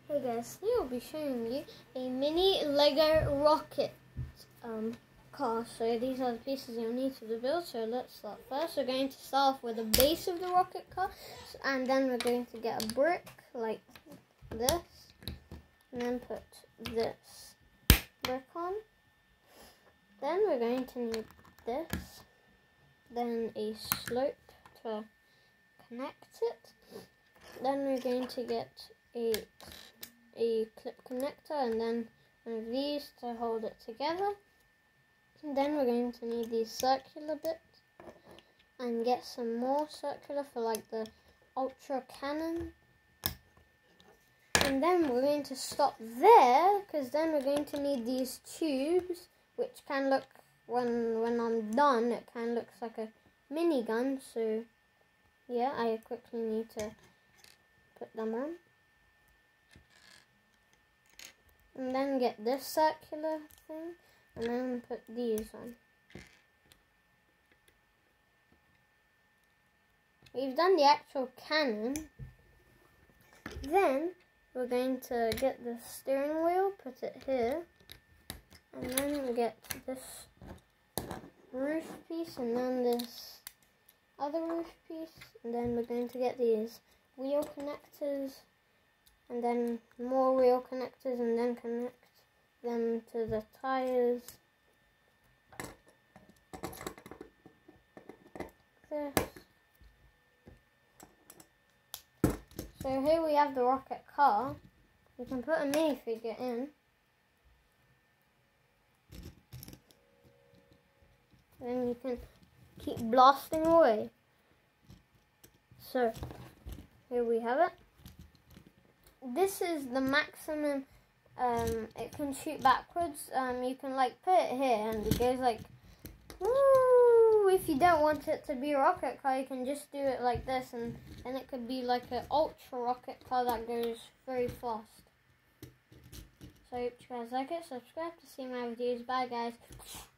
Hey guys, today I'll be showing you a mini Lego rocket car. So these are the pieces you'll need to build. So let's start. First we're going to start off with the base of the rocket car, and then we're going to get a brick like this, and then put this brick on. Then we're going to need this, then a slope to connect it. Then we're going to get a clip connector, and then one of these to hold it together. And then we're going to need these circular bits and get some more circular for like the ultra cannon. And then we're going to stop there, because then we're going to need these tubes, which can look, when I'm done, it kind of looks like a mini gun. So yeah, I quickly need to put them on. And then get this circular thing, and then put these on. We've done the actual cannon. Then we're going to get the steering wheel, put it here, and then we get this roof piece, and then this other roof piece, and then we're going to get these wheel connectors, and then more wheel connectors, and then connect them to the tires. This. So here we have the rocket car. You can put a minifigure in. Then you can keep blasting away. So here we have it. This is the maximum it can shoot backwards. You can like put it here and it goes like woo. If you don't want it to be a rocket car, you can just do it like this, and then it could be like an ultra rocket car that goes very fast. So I hope you guys like it. Subscribe to see my videos. Bye guys.